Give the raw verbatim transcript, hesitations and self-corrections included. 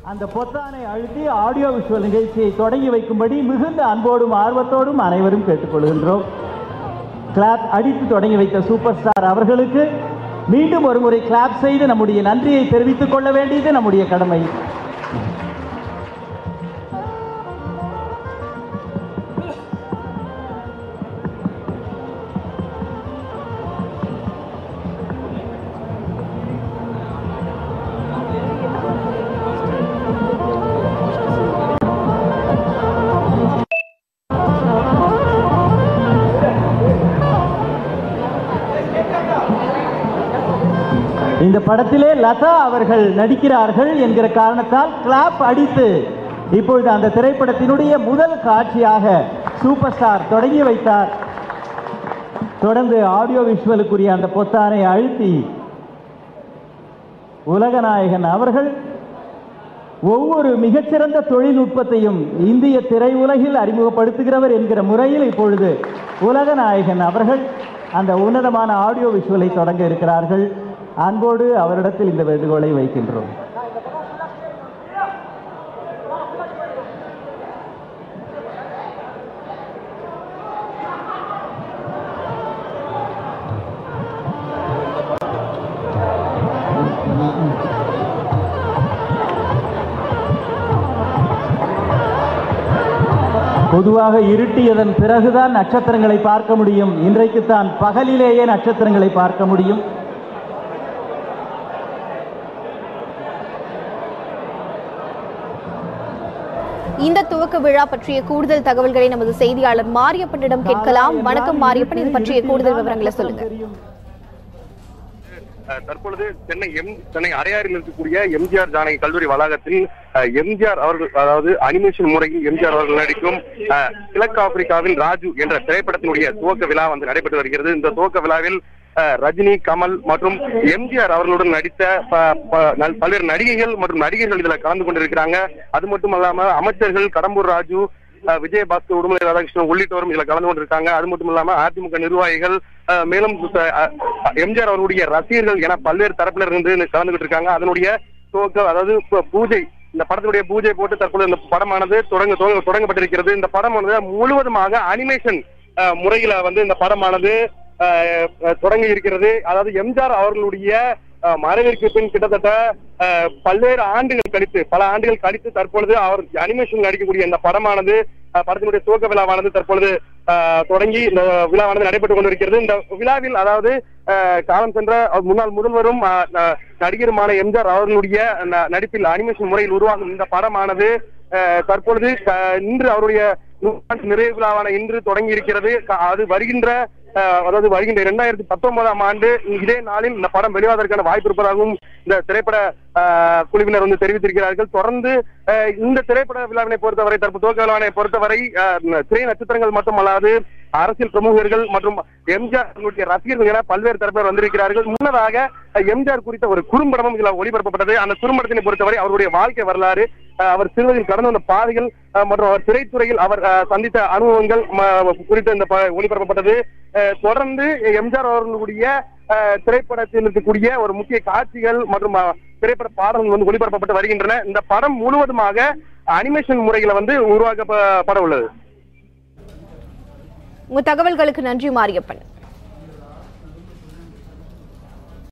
அந்த பொத்தானை அழுத்தி ஆடியோ விஷுவல் நிகழ்ச்சியை தொடங்கி வைக்கும்படி மிகுந்த அன்போடும் ஆர்வத்தோடும் அனைவரும் கேட்டுக்கொள்கின்றோம். கிளாப் அடித்து தொடங்கி வைத்த சூப்பர் ஸ்டார் அவர்களுக்கு மீண்டும் ஒரு முறை கிளாப் செய்து நம்முடைய நன்றியை தெரிவித்துக் கொள்ள வேண்டியது நம்முடைய கடமை. இந்த படத்திலே லதா அவர்கள் நடிக்கிறார்கள் என்கிற காரணத்தால் கிளாப் அடித்து இப்பொழுது அந்த திரைப்படத்தினுடைய முதல் காட்சியாக சூப்பர் ஸ்டார் தொடங்கி வைத்தார். தொடர்ந்து ஆடியோ விஷுவலுக்குரிய அந்த பொத்தானை அழுத்தி உலகநாயகன் அவர்கள் ஒவ்வொரு மிகச்சிறந்த தொழில்நுட்பத்தையும் இந்திய திரையுலகில் அறிமுகப்படுத்துகிறவர் என்கிற முறையில் இப்பொழுது உலகநாயகன் அவர்கள் அந்த உன்னதமான ஆடியோ விஷுவலை தொடங்க இருக்கிறார்கள். அன்போடு அவரிடத்தில் இந்த வேண்டுகோளை வைக்கின்றோம். பொதுவாக இருட்டியதன் பிறகுதான் நட்சத்திரங்களை பார்க்க முடியும். இன்றைக்குத்தான் பகலிலேயே நட்சத்திரங்களை பார்க்க முடியும். இந்த துவக்க விழா பற்றிய கூடுதல் தகவல்களை நமது செய்தியாளர் மாரியப்பனிடம் கேட்கலாம். வணக்கம் மாரியப்பன், இது பற்றிய கூடுதல் விவரங்களை சொல்லுங்க. தற்பொழுது சென்னை எம் சென்னை அரையாறில் இருக்கக்கூடிய எம்ஜிஆர் ஜானகி கல்லூரி வளாகத்தில் எம்ஜிஆர் அவர்கள், அதாவது அனிமேஷன் முறையில் எம்ஜிஆர் அவர்கள் நடிக்கும் கிழக்கு ஆப்பிரிக்காவில் ராஜு என்ற திரைப்படத்தினுடைய துவக்க விழா வந்து நடைபெற்று வருகிறது. இந்த துவக்க விழாவில் ரஜினி, கமல் மற்றும் எம்ஜிஆர் அவர்களுடன் நடித்த பல்வேறு நடிகைகள் மற்றும் நடிகர்கள் இதுல கலந்து கொண்டிருக்கிறாங்க. அது மட்டும் இல்லாம அமைச்சர்கள் கடம்பூர் ராஜு, விஜயபாஸ்கர், உடுமலை ராதாகிருஷ்ணன் உள்ளிட்டோரும் இதுல கலந்து கொண்டிருக்காங்க. அது மட்டும் இல்லாம அதிமுக நிர்வாகிகள், மேலும் எம்ஜிஆர் அவர்களுடைய ரசிகர்கள் என பல்வேறு தரப்பினர் இருந்து கலந்துகிட்டு இருக்காங்க. அதனுடைய துவக்க, அதாவது பூஜை, இந்த படத்தினுடைய பூஜை போட்டு தற்போது இந்த படமானது தொடங்க தொடங்கப்பட்டிருக்கிறது. இந்த படமானது முழுவதுமாக அனிமேஷன் முறையில வந்து இந்த படமானது தொடங்கி இருக்கிறது. அதாவது எம்ஜிஆர் அவர்களுடைய மறைவிற்கு பின் கிட்டத்தட்ட பல்வேறு ஆண்டுகள் கழித்து பல ஆண்டுகள் கழித்து தற்பொழுது அவர் அனிமேஷன் நடிக்கக்கூடிய இந்த படமானது, படத்தினுடைய துவக்க விழாவானது தற்பொழுது தொடங்கி இந்த விழாவானது நடைபெற்றுக் கொண்டிருக்கிறது. இந்த விழாவில் அதாவது காலம் சென்ற முன்னாள் முதல்வரும் நடிகருமான எம்ஜிஆர் அவர்களுடைய நடிப்பில் அனிமேஷன் முறையில் உருவாகும் இந்த படமானது தற்பொழுது இன்று அவருடைய நிறைவு விழாவான இன்று தொடங்கி இருக்கிறது. அது வருகின்ற அதாவது வருகின்ற இரண்டாயிரத்தி பத்தொன்பதாம் ஆண்டு இதே நாளில் இந்த படம் வெளியாவதற்கான வாய்ப்பு இருப்பதாகவும் இந்த திரைப்பட குழுவினர் வந்து தெரிவித்திருக்கிறார்கள். தொடர்ந்து இந்த திரைப்பட விழாவினை பொறுத்தவரை, தற்போது துவக்க விழாவினை பொறுத்தவரை திரை நட்சத்திரங்கள் மட்டுமல்லாது அரசியல் பிரமுகர்கள் மற்றும் எம்ஜிஆர் ரசிகர்கள் என பல்வேறு தரப்பினர் வந்திருக்கிறார்கள். முன்னதாக எம்ஜிஆர் குறித்த ஒரு குறும்படமும் இதுல ஒளிபரப்பப்பட்டது. அந்த குறும்படத்தினை பொறுத்தவரை அவருடைய வாழ்க்கை வரலாறு, அவர் சிறுவதில் கடந்து வந்த பாதைகள் மற்றும் அவர் திரைத்துறையில் அவர் சந்தித்த அனுபவங்கள் குறித்து இந்த ஒளிபரப்பப்பட்டது. தொடர்ந்து எம்ஜிஆர் அவர்களுடைய திரைப்படத்தில் இருக்கக்கூடிய ஒரு முக்கிய காட்சிகள் மற்றும் திரைப்பட பாடல்கள் வந்து ஒளிபரப்பப்பட்டு வருகின்றன. இந்த படம் முழுவதுமாக அனிமேஷன் முறைகளை வந்து உருவாக்கப்பட உள்ளது. உங்க தகவல்களுக்கு நன்றி மாரியப்பன்.